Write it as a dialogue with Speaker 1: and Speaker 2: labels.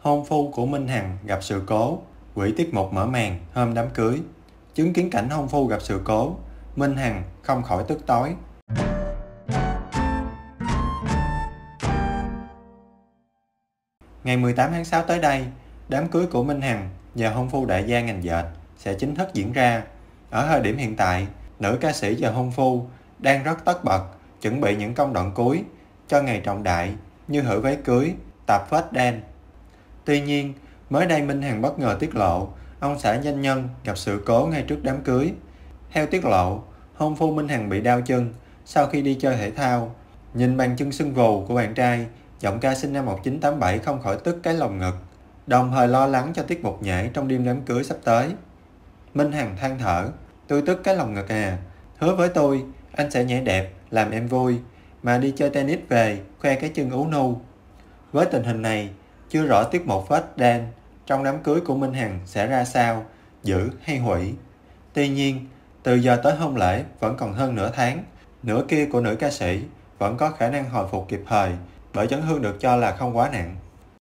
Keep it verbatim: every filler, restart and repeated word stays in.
Speaker 1: Hôn phu của Minh Hằng gặp sự cố, hủy tiết mục mở màn hôm đám cưới. Chứng kiến cảnh hôn phu gặp sự cố, Minh Hằng không khỏi tức tối. Ngày mười tám tháng sáu tới đây, đám cưới của Minh Hằng và hôn phu đại gia ngành dệt sẽ chính thức diễn ra. Ở thời điểm hiện tại, nữ ca sĩ và hôn phu đang rất tất bật chuẩn bị những công đoạn cuối cho ngày trọng đại như hửi váy cưới, tập first dance. Tuy nhiên, mới đây Minh Hằng bất ngờ tiết lộ ông xã doanh nhân gặp sự cố ngay trước đám cưới. Theo tiết lộ, hôn phu Minh Hằng bị đau chân sau khi đi chơi thể thao. Nhìn bàn chân sưng vù của bạn trai, giọng ca sinh năm một nghìn chín trăm tám mươi bảy không khỏi tức cái lồng ngực, đồng thời lo lắng cho tiết mục nhảy trong đêm đám cưới sắp tới. Minh Hằng than thở, tôi tức cái lồng ngực à, hứa với tôi anh sẽ nhảy đẹp, làm em vui, mà đi chơi tennis về khoe cái chân ú nu. Với tình hình này, chưa rõ tiết mục first dance trong đám cưới của Minh Hằng sẽ ra sao, giữ hay hủy. Tuy nhiên, từ giờ tới hôn lễ vẫn còn hơn nửa tháng, nửa kia của nữ ca sĩ vẫn có khả năng hồi phục kịp thời bởi chấn thương được cho là không quá nặng.